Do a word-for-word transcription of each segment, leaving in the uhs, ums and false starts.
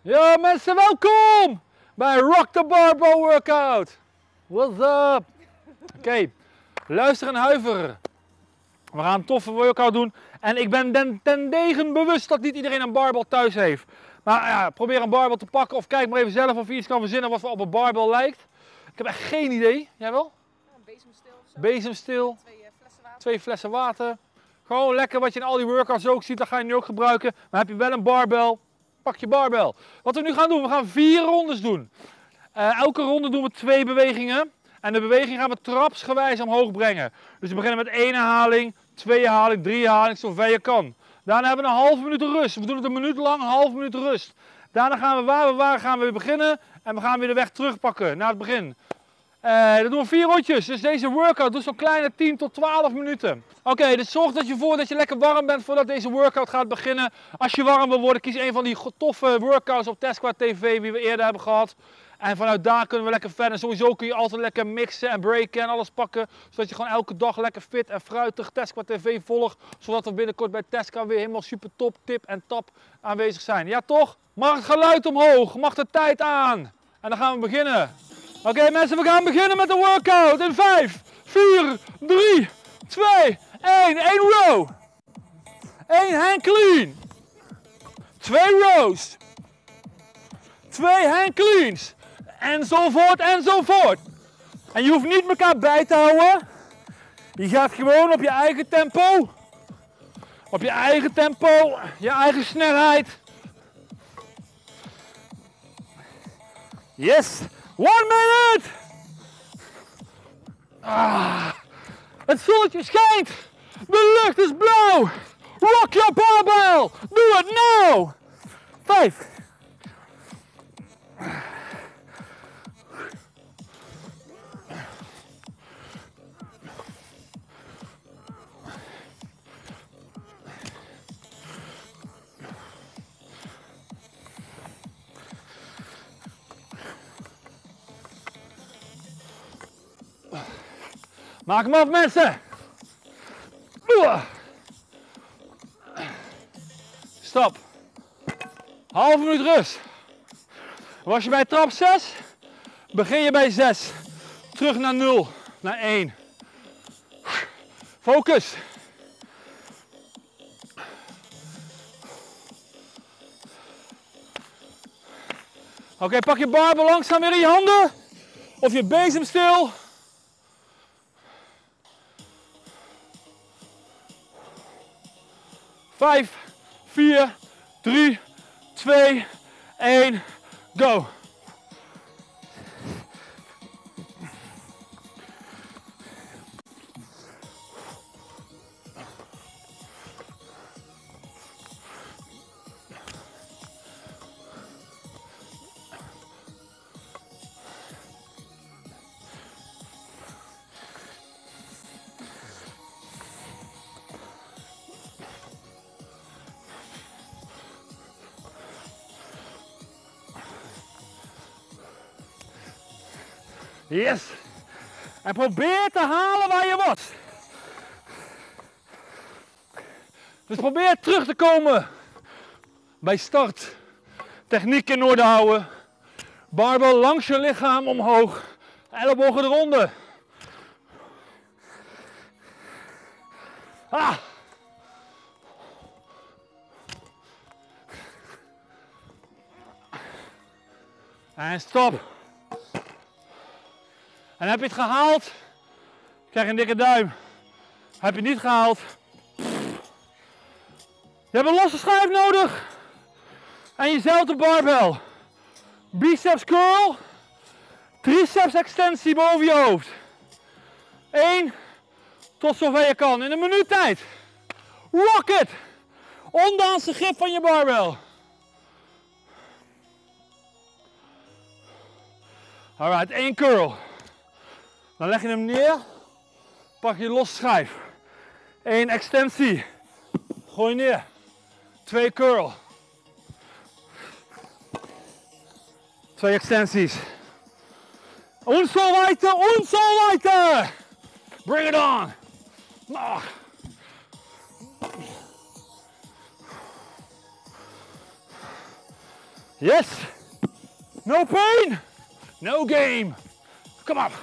Ja mensen, welkom bij Rock the Barbell Workout. What's up? Oké, okay. Luister en huiver. We gaan een toffe workout doen. En ik ben ten, ten degen bewust dat niet iedereen een barbell thuis heeft. Maar ja, probeer een barbell te pakken of kijk maar even zelf of je iets kan verzinnen wat op een barbell lijkt. Ik heb echt geen idee. Jij wel? Ja, een bezemstil of zo. Bezemstil. Twee uh, flessen water. Twee flessen water. Gewoon lekker wat je in al die workouts ook ziet, dat ga je nu ook gebruiken. Maar heb je wel een barbell, pak je barbell. Wat we nu gaan doen, we gaan vier rondes doen. Uh, elke ronde doen we twee bewegingen. En de beweging gaan we trapsgewijs omhoog brengen. Dus we beginnen met één herhaling, twee herhaling, drie herhaling, zover je kan. Daarna hebben we een halve minuut rust. We doen het een minuut lang, een halve minuut rust. Daarna gaan we waar we waren gaan we weer beginnen. En we gaan weer de weg terugpakken naar het begin. Uh, dat doen we vier rondjes. Dus deze workout doet zo'n kleine tien tot twaalf minuten. Oké, okay, dus zorg dat je voor dat je lekker warm bent voordat deze workout gaat beginnen. Als je warm wil worden, kies een van die toffe workouts op Test Squad T V die we eerder hebben gehad. En vanuit daar kunnen we lekker verder. Sowieso kun je altijd lekker mixen en breken en alles pakken. Zodat je gewoon elke dag lekker fit en fruitig Test Squad T V volgt. Zodat we binnenkort bij Test Squad weer helemaal super top, tip en tap aanwezig zijn. Ja toch? Mag het geluid omhoog? Mag de tijd aan? En dan gaan we beginnen. Oké okay, mensen, we gaan beginnen met de workout in vijf, vier, drie, twee, één. één row. één hand clean. twee rows. twee hand cleans. Enzovoort, enzovoort. En je hoeft niet elkaar bij te houden. Je gaat gewoon op je eigen tempo. Op je eigen tempo, je eigen snelheid. Yes. One minute! Ah, het zonnetje schijnt! De lucht is blauw! Rock your barbell! Do it now! Vijf. Maak hem af mensen! Stop. Half minuut rust. Was je bij trap zes, begin je bij zes. Terug naar nul, naar één. Focus. Oké, okay, pak je barbell langzaam weer in je handen. Of je bezemstil. Vijf, vier, drie, twee, één, go! Yes! En probeer te halen waar je was. Dus probeer terug te komen bij start. Techniek in orde houden. Barbell langs je lichaam omhoog. Ellebogen eronder. Ah! En stop. En heb je het gehaald, krijg je een dikke duim. Heb je het niet gehaald, je hebt een losse schijf nodig. En jezelfde barbell. Biceps curl, triceps extensie boven je hoofd. Eén, tot zover je kan, in een minuut tijd. Rock it! Ondanks de grip van je barbell. Alright, één curl. Dan leg je hem neer, pak je los schijf. Eén extensie, gooi neer. Twee curl. Twee extensies. Un so weiter, un so weiter. Bring it on. Ah. Yes. No pain. No game. Come on.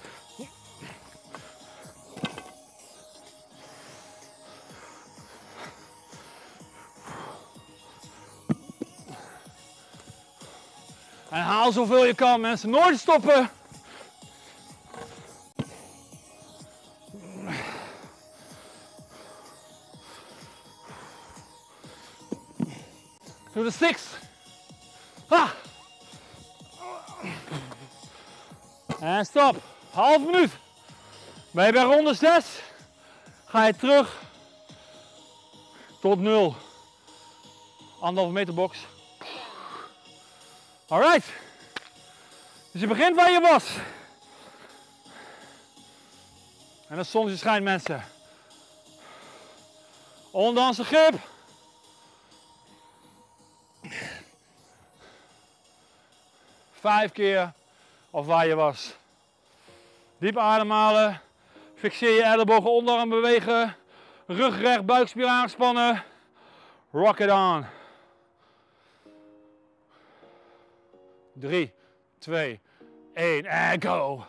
En haal zoveel je kan, mensen. Nooit stoppen. Doe de six. Ah. En stop. Half minuut. Ben je bij ronde zes, ga je terug tot nul. Anderhalve meter box. Alright. Dus je begint waar je was. En het zonnetje schijnt, mensen. Ondanks de grip. Vijf keer of waar je was. Diep ademhalen. Fixeer je ellebogen, onderarm bewegen. Rug recht, buikspier aanspannen. Rock it on. drie, twee, één en go.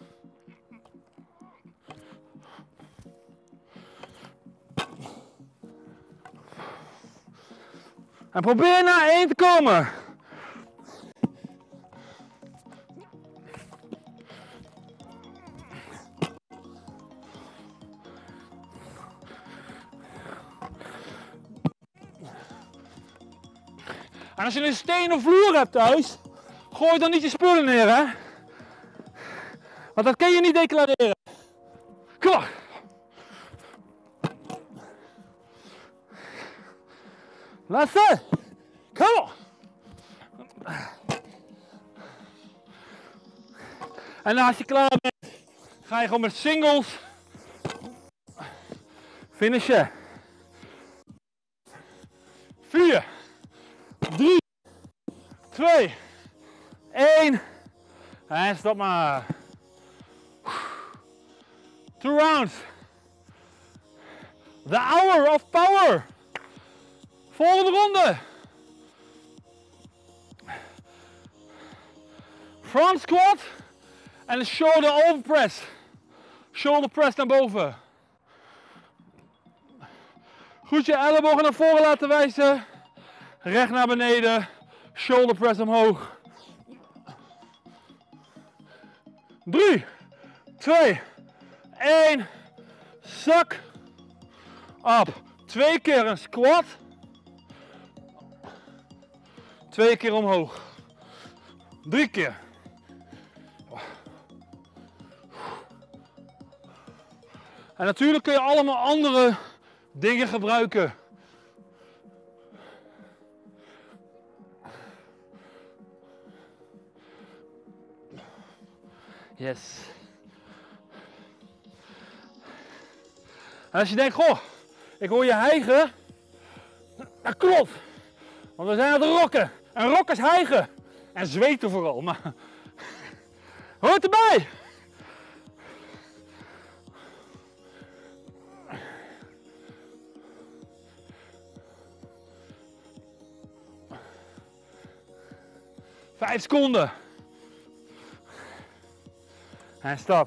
En probeer naar één te komen. En als je een stenen vloer hebt thuis, gooi dan niet je spullen neer, hè? Want dat kan je niet declareren. Klaar. Laatste. Come on. En als je klaar bent, ga je gewoon met singles finishen. vier, drie, twee, één. En stop maar. Two rounds. The hour of power. Volgende ronde. Front squat en een shoulder over press. Shoulder press naar boven. Goed je ellebogen naar voren laten wijzen. Recht naar beneden. Shoulder press omhoog. drie, twee, één. Zak. Op. Twee keer een squat. Twee keer omhoog. Drie keer. En natuurlijk kun je allemaal andere dingen gebruiken. Yes. En als je denkt, goh, ik hoor je hijgen. Dat klopt. Want we zijn aan het rocken. En rokken is hijgen. En zweten vooral. Maar hoort erbij. Vijf seconden. En stop.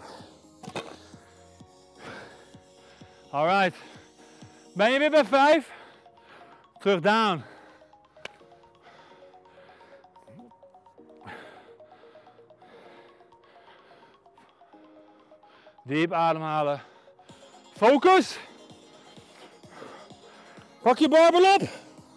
Alright. Ben je weer bij vijf? Terug down. Diep ademhalen. Focus. Pak je barbel op.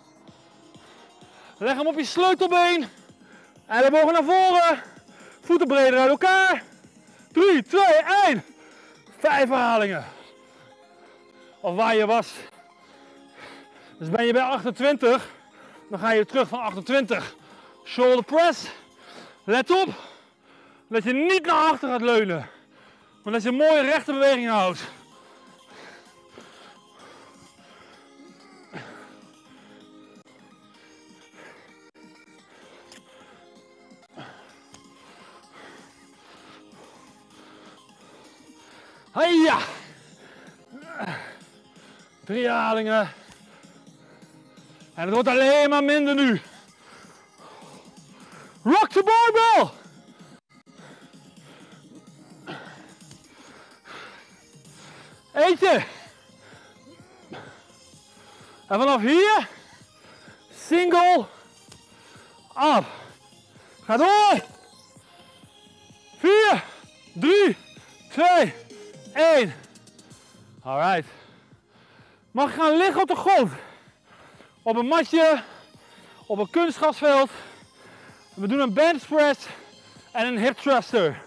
Leg hem op je sleutelbeen. Ellebogen naar voren. Voeten breder uit elkaar. drie, twee, één. Vijf herhalingen. Of waar je was. Dus ben je bij achtentwintig. Dan ga je terug van achtentwintig. Shoulder press. Let op. Dat je niet naar achter gaat leunen. Maar dat je een mooie rechte beweging houdt. Heia! Drie herhalingen. En het wordt alleen maar minder nu. Rock the barbell. Eten. En vanaf hier, single, up. Ga door. vier, drie, twee, één. Alright. Mag gaan liggen op de grond. Op een matje, op een kunstgrasveld. We doen een bench press en een hip thruster.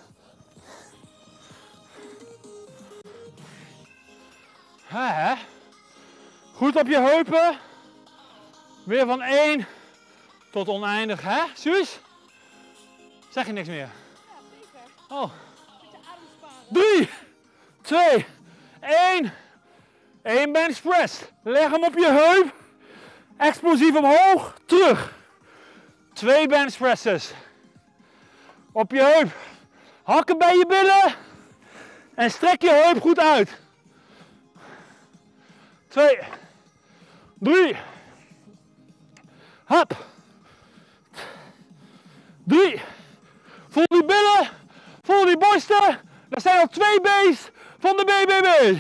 Hè? Goed op je heupen. Weer van één tot oneindig, hè? Suus? Zeg je niks meer? Ja, zeker. Oh. Beetje ademsparen. drie, twee, één. één bench press. Leg hem op je heup. Explosief omhoog, terug. Twee bench presses. Op je heup. Hakken bij je billen. En strek je heup goed uit. Twee. Drie. Hop. Drie. Voel die billen. Voel die borsten. Dat zijn al twee B's van de B B B.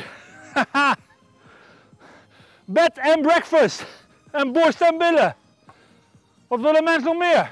Bed and breakfast. En borst en billen. Wat willen mensen nog meer?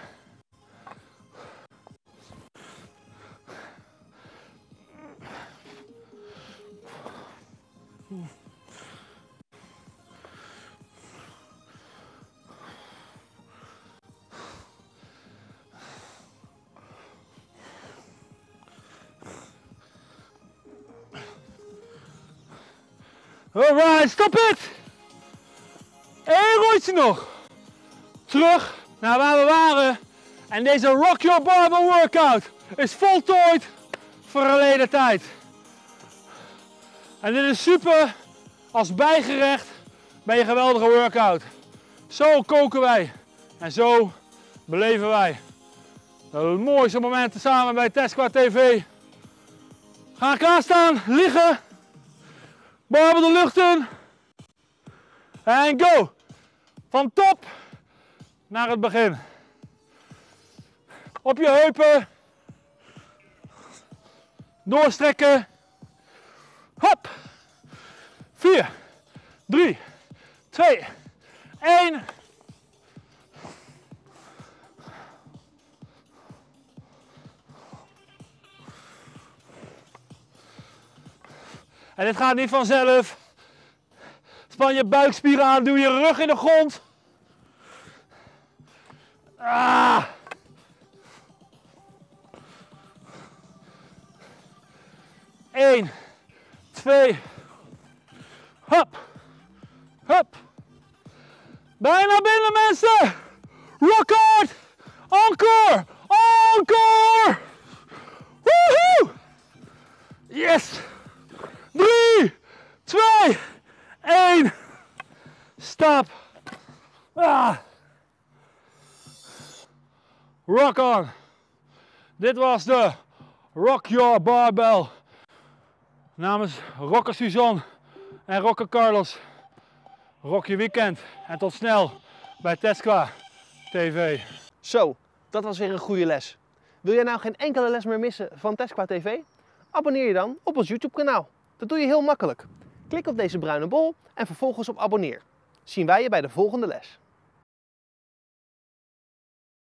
Alright, stop het! Eén rondje nog. Terug naar waar we waren. En deze Rock Your Barbell workout is voltooid voor verleden tijd. En dit is super als bijgerecht bij je geweldige workout. Zo koken wij en zo beleven wij de mooiste momenten samen bij Tezqua T V. Ga klaarstaan, liggen, barbel de lucht in en go! Van top naar het begin. Op je heupen. Doorstrekken. Hop. vier, drie, twee, één. En dit gaat niet vanzelf. Span je buikspieren aan, doe je rug in de grond. Ah. Eén, twee, hop, hop. Bijna binnen mensen. Rock hard. Encore, encore. Woehoe. Yes. Drie, twee, één. Stop. Ah. Rock on. Dit was de Rock Your Barbell. Namens Rocker Suzanne en Rocker Carlos. Rock je weekend. En tot snel bij Tezqua T V. Zo, dat was weer een goede les. Wil jij nou geen enkele les meer missen van Tezqua T V? Abonneer je dan op ons YouTube kanaal. Dat doe je heel makkelijk. Klik op deze bruine bol en vervolgens op abonneer. Zien wij je bij de volgende les.